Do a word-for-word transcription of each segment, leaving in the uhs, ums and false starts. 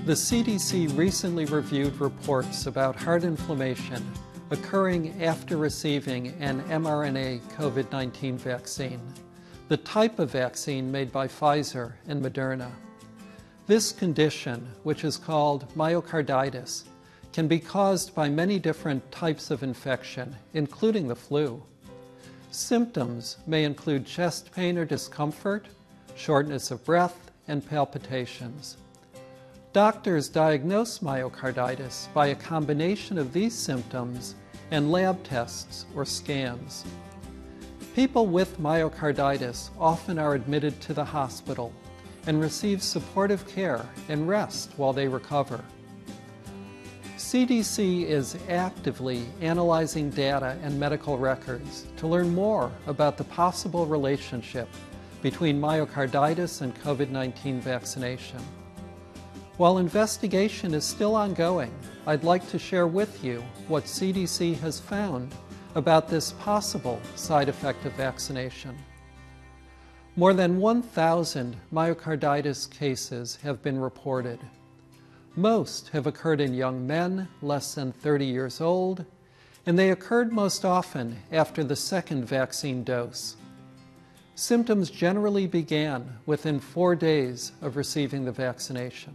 The C D C recently reviewed reports about heart inflammation occurring after receiving an m R N A COVID nineteen vaccine, the type of vaccine made by Pfizer and Moderna. This condition, which is called myocarditis, can be caused by many different types of infection, including the flu. Symptoms may include chest pain or discomfort, shortness of breath, and palpitations. Doctors diagnose myocarditis by a combination of these symptoms and lab tests or scans. People with myocarditis often are admitted to the hospital and receive supportive care and rest while they recover. C D C is actively analyzing data and medical records to learn more about the possible relationship between myocarditis and COVID nineteen vaccination. While investigation is still ongoing, I'd like to share with you what C D C has found about this possible side effect of vaccination. More than one thousand myocarditis cases have been reported. Most have occurred in young men less than thirty years old, and they occurred most often after the second vaccine dose. Symptoms generally began within four days of receiving the vaccination.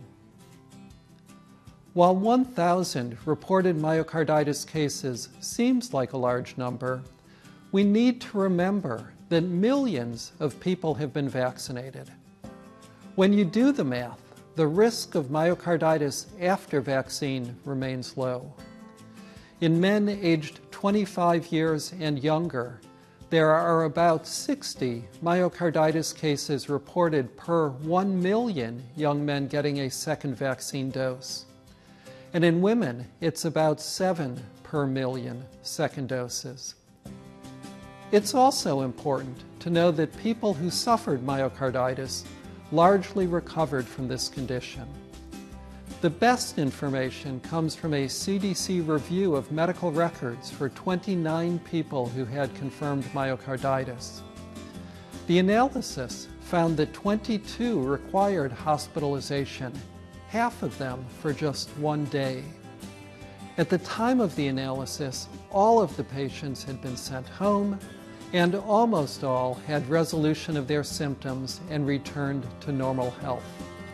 While one thousand reported myocarditis cases seems like a large number, we need to remember that millions of people have been vaccinated. When you do the math, the risk of myocarditis after vaccine remains low. In men aged twenty-five years and younger, there are about sixty myocarditis cases reported per one million young men getting a second vaccine dose. And in women, it's about seven per million second doses. It's also important to know that people who suffered myocarditis largely recovered from this condition. The best information comes from a C D C review of medical records for twenty-nine people who had confirmed myocarditis. The analysis found that twenty-two required hospitalization, half of them for just one day. At the time of the analysis, all of the patients had been sent home, and almost all had resolution of their symptoms and returned to normal health.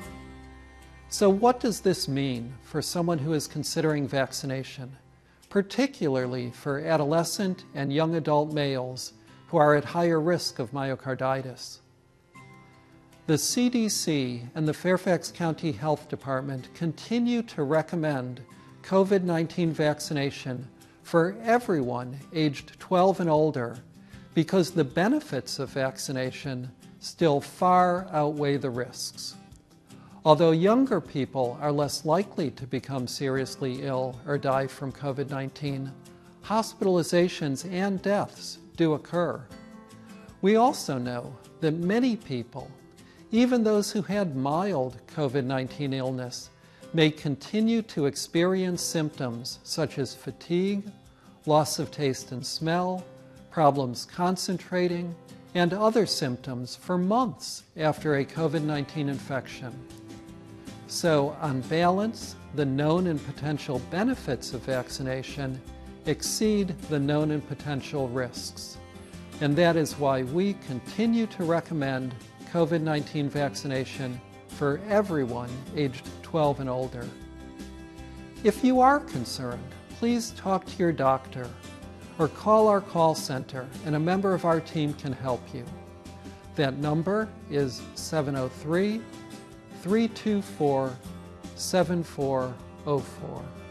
So what does this mean for someone who is considering vaccination, particularly for adolescent and young adult males who are at higher risk of myocarditis? The C D C and the Fairfax County Health Department continue to recommend COVID nineteen vaccination for everyone aged twelve and older because the benefits of vaccination still far outweigh the risks. Although younger people are less likely to become seriously ill or die from COVID nineteen, hospitalizations and deaths do occur. We also know that many people, even those who had mild COVID nineteen illness, may continue to experience symptoms such as fatigue, loss of taste and smell, problems concentrating, and other symptoms for months after a COVID nineteen infection. So, on balance, the known and potential benefits of vaccination exceed the known and potential risks. And that is why we continue to recommend COVID nineteen vaccination for everyone aged twelve and older. If you are concerned, please talk to your doctor or call our call center and a member of our team can help you. That number is seven oh three, three two four, seven four oh four.